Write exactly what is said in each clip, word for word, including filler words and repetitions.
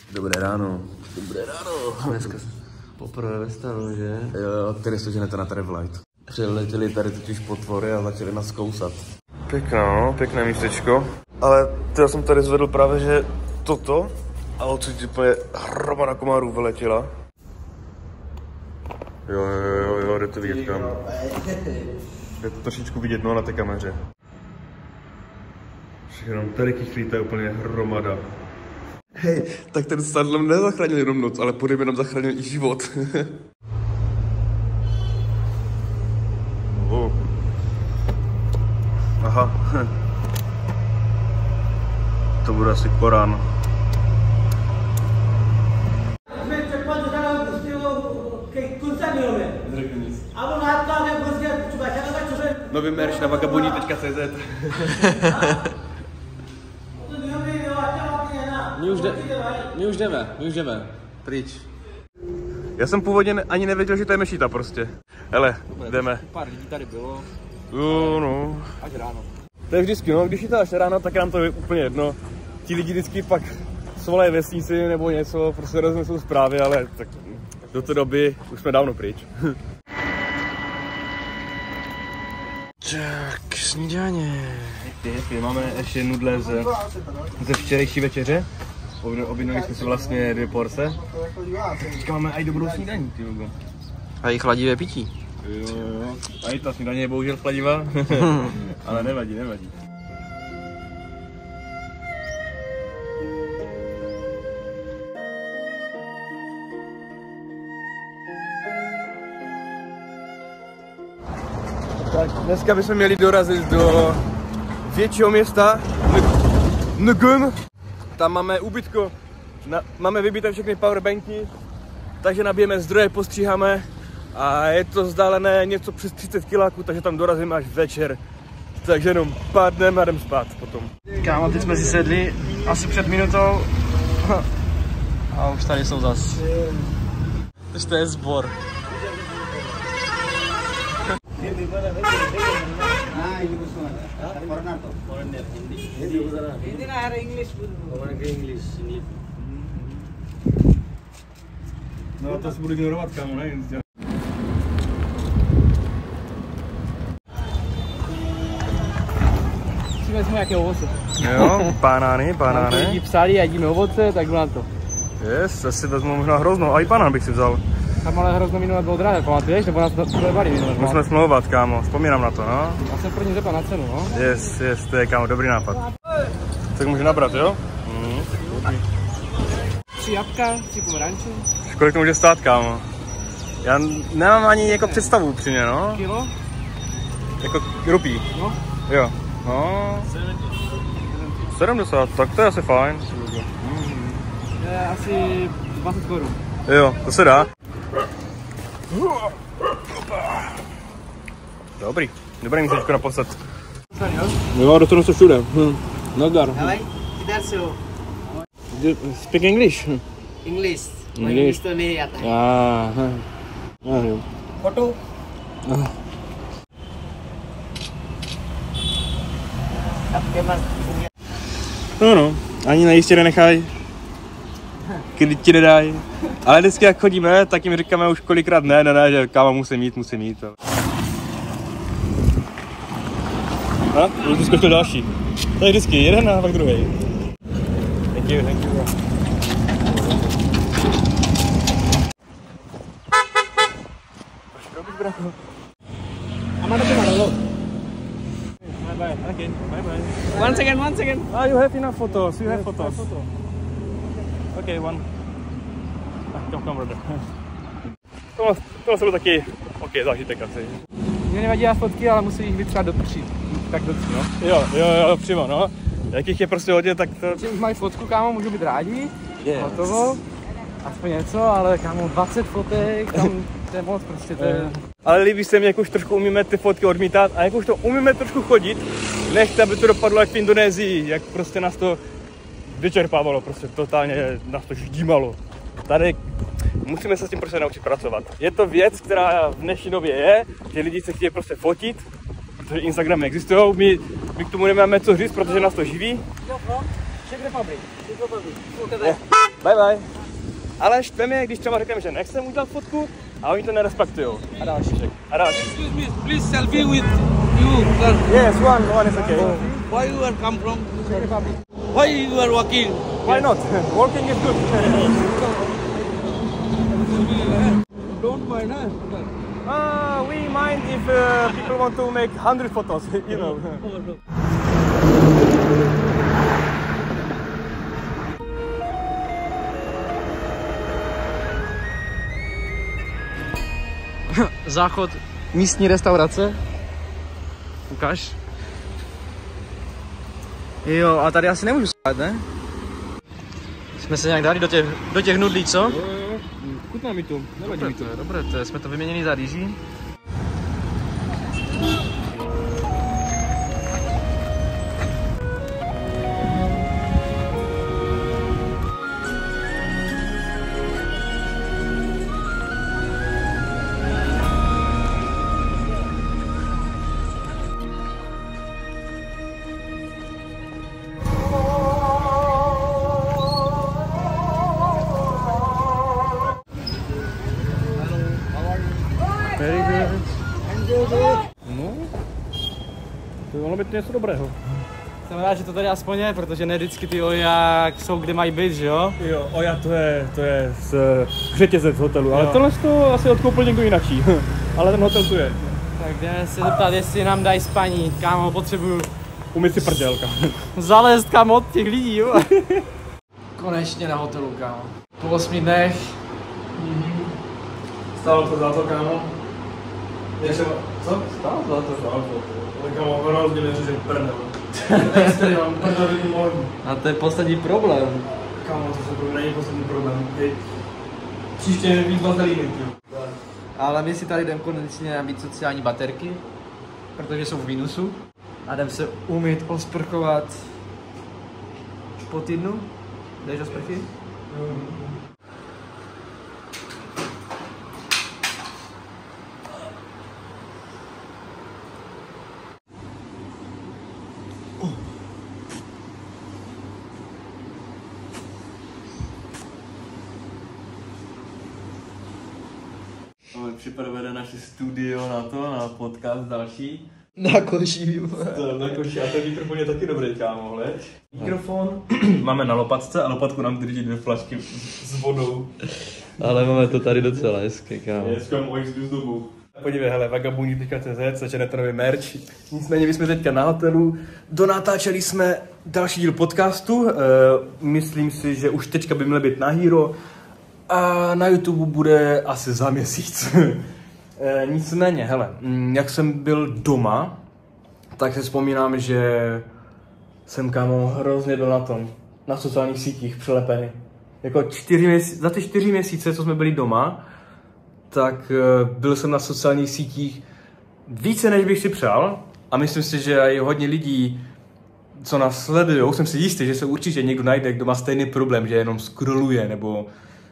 Dobré ráno. Dobré ráno. Dneska poprvé ve stanu, že? Jo, jo, který se ženete na Travelite. Přiletěli tady totiž potvory a začali nás kousat. Pěkná, no, pěkné místečko. Ale já jsem tady zvedl právě, že toto a odsud úplně hromada komárů vyletěla. Jo, jo, jo, jo, jde to vidět kam. Jde to trošičku vidět, no, na té kameře. Všechno, tady kychlíta je úplně hromada. Hej, tak ten stan nám nezachránil jenom noc, ale podejme nám zachránil i život. Oh. Aha. To bude asi Korán. Nový merch na vagabondí tečka cé zet. My už, jde, my už jdeme, my už jdeme. Pryč. Já jsem původně ani nevěděl, že to je mešita prostě. Hele, Dobre, jdeme. Pár lidí tady bylo. Jo, no. Až ráno. To je vždycky, no, když je to až ráno, tak nám to je úplně jedno. Ti lidi vždycky pak svolají vesnici nebo něco, prostě roznesou zprávy, ale tak do té doby už jsme dávno pryč. Tak, snídaně. Máme ještě nudle ze, ze včerejší večeře. Objednali jsme si vlastně dvě porce. Teďka máme i dobrou snídaní, ty logo. A i chladivé pití. Jo, jo. A i ta snídaně je bohužel chladivá, ale nevadí, nevadí. Tak dneska bychom měli dorazit do většího města, Ngum. Tam máme ubytko, na, máme vybité všechny powerbanky, takže nabijeme zdroje, postříháme a je to vzdálené něco přes třicet kiláků, takže tam dorazíme až večer. Takže jenom pádneme a jdem spát potom. Kámo, teď jsme si sedli asi před minutou a už tady jsou zas. Takže to je sbor. No to si budu ignorovat, kámo, ne? Si vezmu nějaké ovoce. Jo, banány, banány. Když lidi psali a jedíme ovoce, tak bylo na to. Yes, asi vezmu možná hroznou, a i banán bych si vzal. Tam ale hrozno minulé bylo drahé, pamatuješ? Nebo nás to slevali minulé? Musíme smlouvat, kámo, vzpomínám na to, no. Já jsem první zeptal na cenu, no. Yes, yes, to je, kámo, dobrý nápad. Tak může nabrat, jo? Mhm. Tři jabka, tři pomeranče. Kolik to může stát, kámo? Já nemám ani jako představu upřímně, no. Kilo? Jako rupí. No. Jo. No. sedmdesát, tak to je asi fajn. Mm. Je asi dvacet korun. Jo, to se dá. Dobrý, dobré místečko naposled. Jo, dostanu se všude. Hm. Nagar. Давай, इधर से हो. Speak English? English. English. English तो नहीं आता है. Ah, ah, jo. Photo. Ah. सबके मन. No, no, ani najistě nenechaj. Když ti nedají. Ale vždycky jak chodíme, tak jim říkáme už kolikrát ne, ne, ne, že kámo musím jít, musím jít. A už jsi zkoušel další. To je vždycky jeden a pak druhý. Thank you, thank you. Amada tu mana lo? Bye bye, okay, bye bye. One second, one second. Ah, you have enough photos, you have photos. Okay, one. Ah, come, come, brother. Tohle, tohle jsou taky, ok, zážitek asi. Mě nevadí já fotky, ale musí jich vytřát do tří. Tak do tří, no. Jo, jo, jo, přímo, no. Jakých je prostě hodně, tak to... Když už mají fotku, kámo, můžu být rádi. Yes. Hotovo. Aspoň něco, ale kámo, dvacet fotek, tam to je moc prostě, to je... Ale líbí se mi, jak už trošku umíme ty fotky odmítat a jak už to umíme trošku chodit, nechte, aby to dopadlo jak v Indonésii, jak prostě nás to vyčerpávalo, prostě totálně nás to ždímalo. Tady musíme se s tím prostě naučit pracovat. Je to věc, která v dnešní době je, že lidi se chtějí prostě fotit, protože Instagramy existují, my, my k tomu nemáme co říct, protože nás to živí. Czech Republic. Czech Republic. Bye bye. Ale štve mě, když třeba řekneme, že nechcem udělat fotku a oni to nerespektujou. A další řek. A další. Excuse me, please selfie with you. Sir. Yes, one, one is okay. Why you are come from? Why you are walking? Why not? Walking is good. Don't mind, huh? Ah, we mind if uh, people want to make one hundred photos, you know. Záchod místní restaurace. Ukáž. Jo, a tady asi nemůžu spát, ne? Jsme se nějak dali do těch, do těch nudlí, co? Jo, jo, chutná mi to, nevadí mi to. Dobré, to je, jsme to vyměnili za rýží. Very good. No, to mohlo být něco dobrého. Jsem rád, že to tady aspoň je, protože ne vždycky ty ojak jsou kde mají být, že jo? Jo, oja to je, to je z řetězec hotelu, ale tohle to asi odkoupil někdo jinačí. Ale ten hotel tu je. Tak jdeme se zeptat, jestli nám dají spaní, kámo, potřebuju Umyť si prdělka. zalézt kam od těch lidí, jo? Konečně na hotelu, kámo. Po osmi dnech. Stálo to za to, kámo? Je třeba, co? Stálo za to. Stálo to. Ale kámo, hrozně neřeším prdel. Tady mám prdelní mordu. A to je poslední problém. Kámo, to se to není poslední problém. Teď příště víc vazelíny, jo. Ale my si tady jdeme konečně nabít sociální baterky, protože jsou v mínusu. A jdem se umýt, osprchovat po týdnu. Jdeš do sprchy? Máme připravené naše studio na to, na podcast další. Na koší. To, na koši, a ten mikrofon je taky dobrý, kámo, hleď. Mikrofon máme na lopatce a lopatku nám drží dvě flašky s vodou. Ale máme to tady docela hezky, kámo. Je skvělý můj z dobu. Podívej, hele, vagabundí tečka cé zet, začne to nový merch. Nicméně my jsme teďka na hotelu, donatáčeli jsme další díl podcastu. E, myslím si, že už teďka by měl být na Hero. A na YouTube bude asi za měsíc. e, nicméně, hele, jak jsem byl doma, tak si vzpomínám, že jsem, kámo, hrozně byl na tom, na sociálních sítích přilepený. Jako čtyři měsíce, za ty čtyři měsíce, co jsme byli doma, tak byl jsem na sociálních sítích více, než bych si přál. A myslím si, že i hodně lidí, co nás sledujou, jsem si jistý, že se určitě někdo najde, kdo má stejný problém, že jenom scrolluje, nebo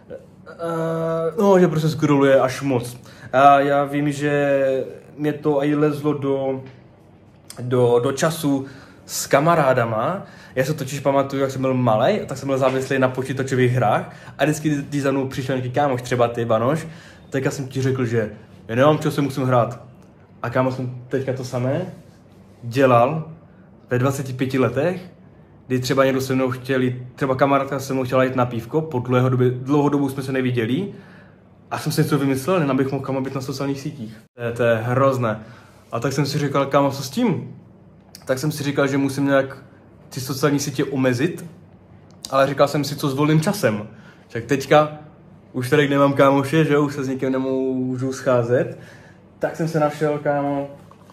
Uh, no, že prostě scrolluje až moc. A já vím, že mě to i lezlo do, do, do času s kamarádama. Já se totiž pamatuju, jak jsem byl malej, tak jsem byl závislý na počítačových hrách a vždycky, když za mnou přišel nějaký kámoš, třeba ty, Vanoš, tak já jsem ti řekl, že já nemám čas, se musím hrát. A kámo jsem teďka to samé dělal ve dvaceti pěti letech, kdy třeba někdo se mnou chtěl jít, třeba kamarádka se mnou chtěla jít na pívko, po dlouhou dobu, dlouhou dobu jsme se neviděli a jsem si něco vymyslel, jen abych mohl kámo být na sociálních sítích. To je, to je hrozné. A tak jsem si říkal, kámo, co s tím? Tak jsem si říkal, že musím nějak ty sociální sítě omezit, ale říkal jsem si, co s volným časem. Tak teďka už tady nemám kámoše, že už se s někým nemůžu scházet, tak jsem se našel, kámo,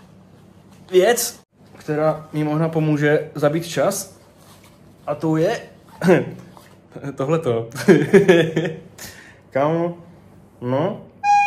věc, která mi možná pomůže zabít čas. A to je tohleto. Kámo, no.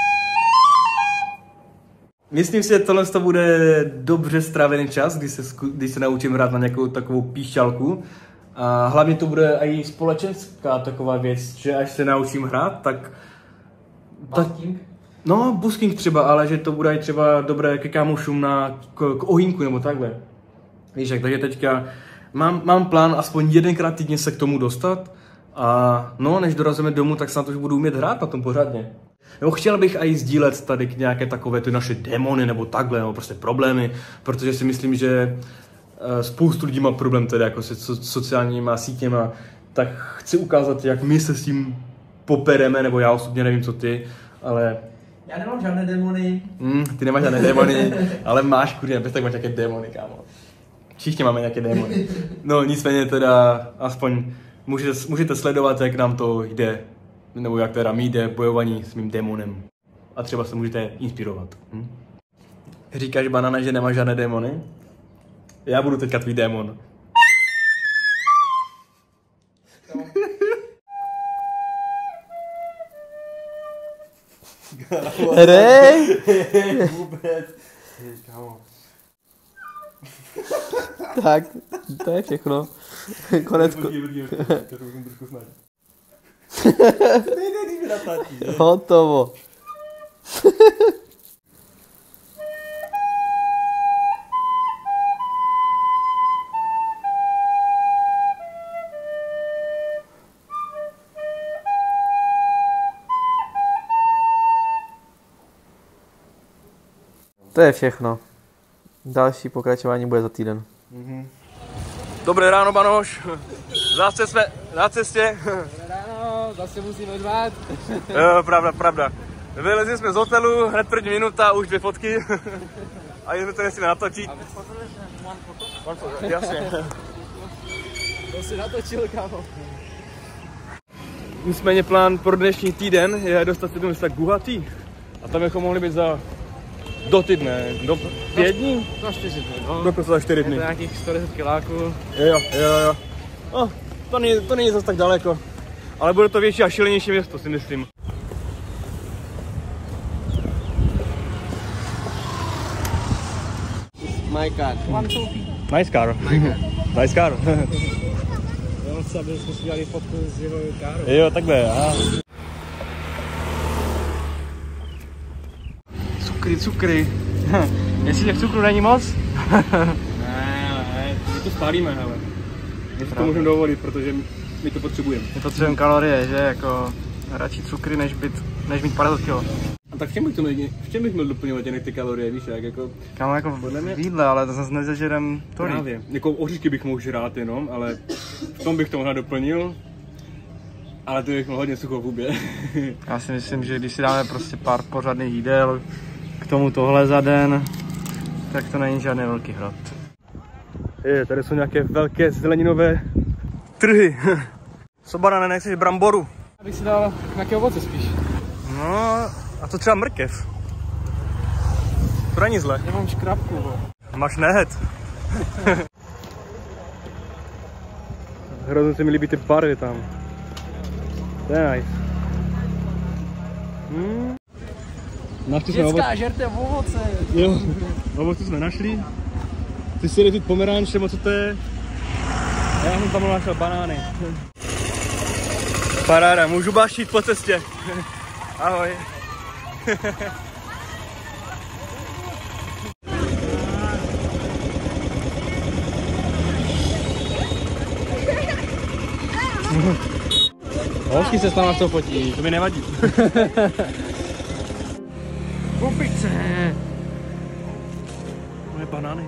Myslím si, že tohle to bude dobře strávený čas, když se, když se naučím hrát na nějakou takovou píšťalku. A hlavně to bude i společenská taková věc, že až se naučím hrát, tak... Busking? No, busking třeba, ale že to bude i třeba dobré ke kámošům na, k, k ohýnku nebo takhle. Víš jak, takže teďka mám, mám plán aspoň jedenkrát týdně se k tomu dostat A no, než dorazíme domů, tak snad už budu umět hrát na tom pořádně. Jo, chtěl bych i sdílet tady k nějaké takové ty naše démony nebo takhle, nebo prostě problémy, protože si myslím, že spoustu lidí má problém tedy jako se so, sociálníma sítěma, tak chci ukázat, jak my se s tím popereme, nebo já osobně nevím, co ty, ale... Já nemám žádné démony. Mm, ty nemáš žádné démony, ale máš, kurně, bez tak máš nějaké démony, kámo. Všichni máme nějaké démony. No nicméně teda, aspoň můžete, můžete sledovat, jak nám to jde, nebo jak teda mi jde bojování s mým démonem. A třeba se můžete inspirovat. Hm? Říkáš, Banana, že nemáš žádné démony? Já budu teďka tvůj démon. Hej! Vůbec. Tak, to je všechno. Konec ko... Hotovo. To je všechno. Další pokračování bude za týden. Mm-hmm. Dobré ráno, Banoš. Zase jsme na cestě. Dobré ráno, zase musíme řvát. Jo, pravda, pravda. Vylezli jsme z hotelu, hned první minuta, už dvě fotky. A jsme to nechtěli natočit. One photo? Jasně. To si natočil, kámo. Nicméně plán pro dnešní týden je dostat se do města Guwahati. A tam bychom mohli být za do týdne, do pět dní? Za čtyři dny, no. Dokonce za čtyři dny. Je to nějakých sto deset kiláků. Jo, jo, jo. No, to není, to není zase tak daleko. Ale bude to větší a šílenější město, si myslím. My car. One, two. Nice car. Nice car. Jo, co, aby jsme si dělali fotku z jeho káru. Jo, takhle, aha. Cukry, cukry. Jestli těch cukrů není moc? Ne, ne, my to spálíme, hele. My si to můžeme dovolit, protože my to potřebujeme. My potřebujeme kalorie, že? Jako radši cukry, než, být, než mít padesát kilo. A tak v čem bych to měl, v čem bych měl doplňovat jen ty kalorie, víš, jak jako... Kámo, jako podle mě... v jídle, ale to zase nezažerem tolik. Právě, jako oříšky bych mohl žrát jenom, ale v tom bych to možná doplnil. Ale to bych mohl hodně sucho v hubě. Já si myslím, že když si dáme prostě pár pořadných jídel, k tomu tohle za den, tak to není žádný velký hrad. Je, tady jsou nějaké velké zeleninové trhy. Co, Banane, nechceš bramboru? Já bych si dal nějaké ovoce spíš. No, a to třeba mrkev. To není zle. Já mám škrabku, bo. Máš nehet. Hrozně se mi líbí ty barvy tam. To je nice. Hmm. Našli jsme ovoce. žerte ovoce. Jo, ovoce jsme našli. Ty si jde pomeranč, nebo co to je? Já jsem tam našel banány. Paráda, můžu baštit po cestě. Ahoj. Hezky se s náma to potí. To mi nevadí. Opice. Moje banány.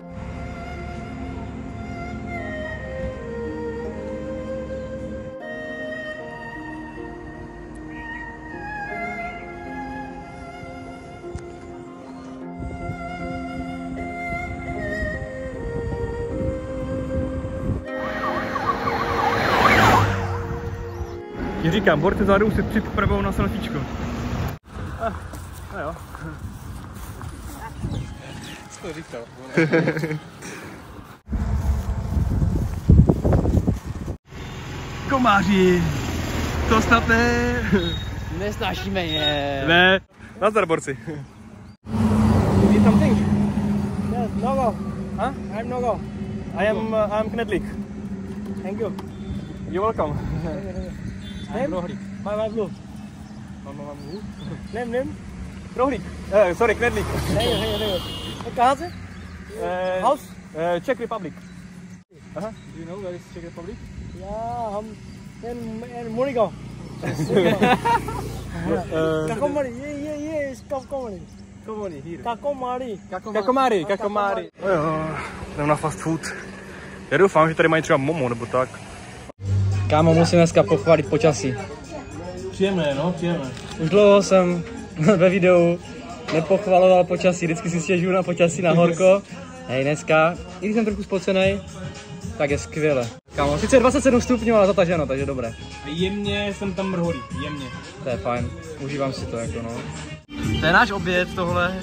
Ti říkám, borte zádu si připravou na selfiečko. Ah, no jo. Co to říkal? Komáři! To snad ne! Nesnášíme je. Ne! Nazdar, borci! You need something? Yes, Nogo! Huh? I'm Nogo. I am, uh, I'm Knedlik. Thank you. You're welcome. Name? Rohlík. My name Blue. Name, name? Rohlík. Uh, sorry, Knedlik. Hey, hey, hey. कहाँ से? Uh, House? Uh, Czech Republic. Uh-huh. Do you know where is Czech Republic? Yeah, हम En, en Monica. Kakomari, je, je, je, Kakomari. Kakomari. Kakomari, kakomari. Jo, jdem na fast food. Já doufám, že tady mají třeba momo nebo tak. Kámo, musím dneska pochválit počasí. Příjemné, no, příjemné. Už dlouho jsem ve videu nepochvaloval počasí, vždycky si stěžuju na počasí na horko. Hej, dneska, i když jsem trochu spocenej, tak je skvěle. Kámo, sice dvacet sedm stupňů, ale zataženo, takže dobré. Jemně jsem tam mrholí, jemně. To je fajn, užívám si to jako no. To je náš oběd tohle.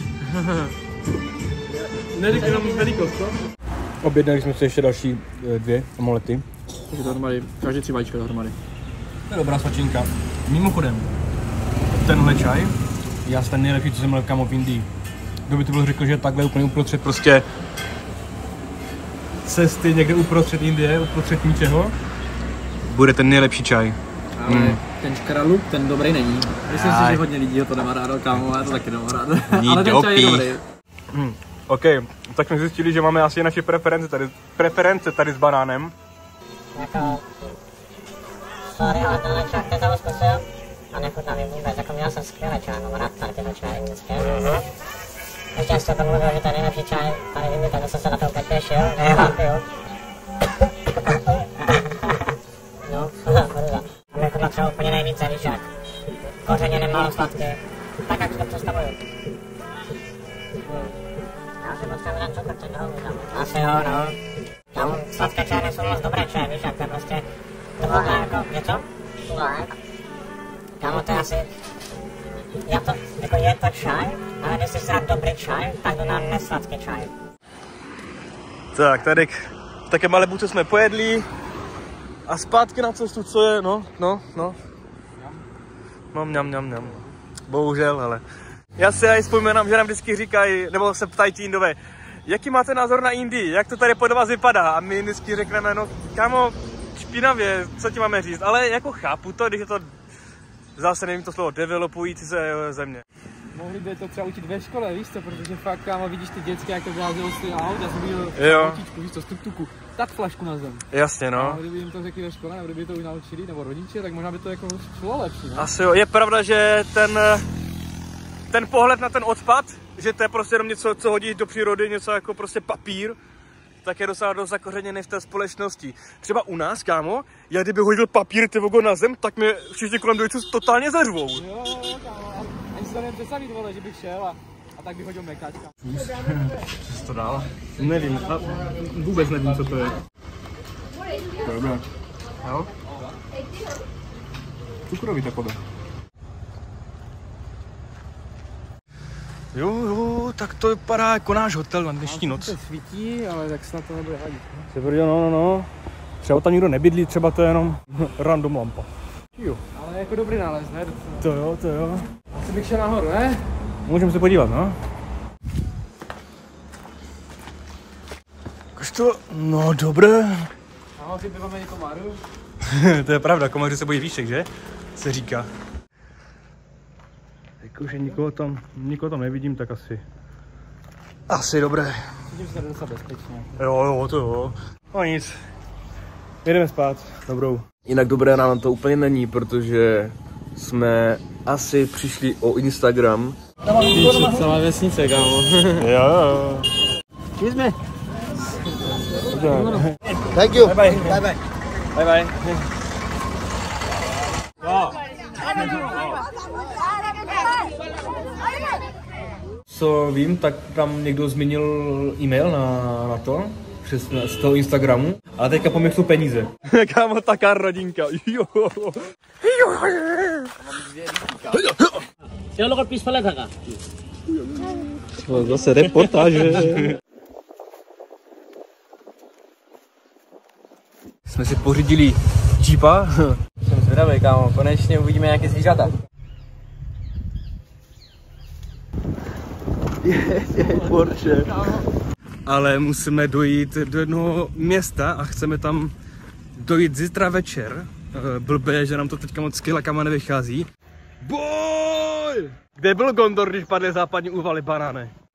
Neříkej nám velikost, co? Objednali jsme si ještě další dvě omlety. Takže dohromady, každý tři vajíčka dohromady. To je dobrá svačinka. Mimochodem, tenhle čaj je asi ten nejlepší, co jsem měl kámo v Indii. Kdo by to byl řekl, že takhle úplně uprostřed prostě cesty někde uprostřed Indie, uprostřed ničeho, bude ten nejlepší čaj. Ale hmm. ten škralup, ten dobrý není. Myslím si, že hodně lidí ho to nemá rádo, kámo, já to taky nemám rád. Ale ten čaj je dobrý. Hmm. OK, tak jsme zjistili, že máme asi naše preference tady, preference tady s banánem. Jako, sorry, ale tenhle čaj, který jsem zkusil a nechutná mi vůbec, jako měl jsem skvělý čaj, mám rád tady tyhle čaj vždycky. Ještě jste to mluvil, že to je nejlepší čaj, tady vidíte, tak jsem se na to úplně těšil, já piju. No, kurva. A mě chutná třeba úplně nejvíce, víš jak. Kořeně nemálo sladký, tak jak si to představuju. Já si potřebuji dát cukr, co toho udělám. Asi jo, no. Tam sladké čaje nejsou moc dobré čaje, víš jak, to je prostě tohle jako, je co? Kámo, to je asi, já to, jako je to čaj, ale když jsi rád dobrý čaj, tak to nám nesladký čaj. Tak, tady v také malé buce jsme pojedli a zpátky na cestu, co je, no, no, no. No, mňam, mňam, mňam. Bohužel, ale. Já si aj vzpomínám, že nám vždycky říkají, nebo se ptají ti Indové, jaký máte názor na Indii, jak to tady pod vás vypadá? A my vždycky řekneme, no kámo, špinavě, co ti máme říct, ale jako chápu to, když je to zase nevím to slovo, developující se země. Mohli by to třeba učit ve škole, víš co, protože fakt, kámo, vidíš ty dětské, jak to vyházelo z těch aut, já jsem viděl autíčku, víš co, z tuk-tuku, tak flašku na zem. Jasně, no. A kdyby jim to řekli ve škole, nebo kdyby to už naučili, nebo rodiče, tak možná by to jako šlo lepší, ne? Asi jo, je pravda, že ten, ten pohled na ten odpad, že to je prostě jenom něco, co hodíš do přírody, něco jako prostě papír, tak je docela dost zakořeněný v té společnosti. Třeba u nás, kámo, já kdyby hodil papír ty vogo na zem, tak mě všichni kolem dojců totálně zařvou. Jo, jo, kámo, ani si to nevím představit, vole, že bych šel a, a tak bych hodil mekáčka. Co to dál? Nevím, a vůbec nevím, co to je. Dobré. Jo? Cukrový takové. Jo, jo, tak to vypadá jako náš hotel na dnešní noc. To svítí, ale tak snad to nebude vadit. Se brděl, no, no, no. Třeba tam nikdo nebydlí, třeba to je jenom random lampa. Jo. Ale jako dobrý nález, ne? To jo, to jo. Asi bych šel nahoru, ne? Můžeme se podívat, no. Jakož to, no dobré. Ahoj, ty máme komáru. To je pravda, komáři se bojí výšek, že? Se říká. Jakože nikoho tam, nikoho tam nevidím, tak asi. Asi dobré. Vidím se docela bezpečně. Jo, jo, to jo. No nic. Jedeme spát. Dobrou. Jinak dobré ráno to úplně není, protože jsme asi přišli o Instagram. Píši celá vesnice, kámo. Jo, jo. Excuse me. Thank you. Bye bye. Bye bye. Bye bye. Jo. Co vím, tak tam někdo změnil e-mail na, na to, přes, z toho Instagramu, ale teďka po mě chcou peníze. Kámo, taká rodinka. Jo. Zase reportáže. Jsme si pořídili jeepa. Jsem zvědavý, kámo, konečně uvidíme nějaké zvířata. Je, je, Porsche. Ale musíme dojít do jednoho města a chceme tam dojít zítra večer. Blbé, že nám to teďka moc s kilakama nevychází. Boj! Kde byl Gondor, když padly západní úvaly banány?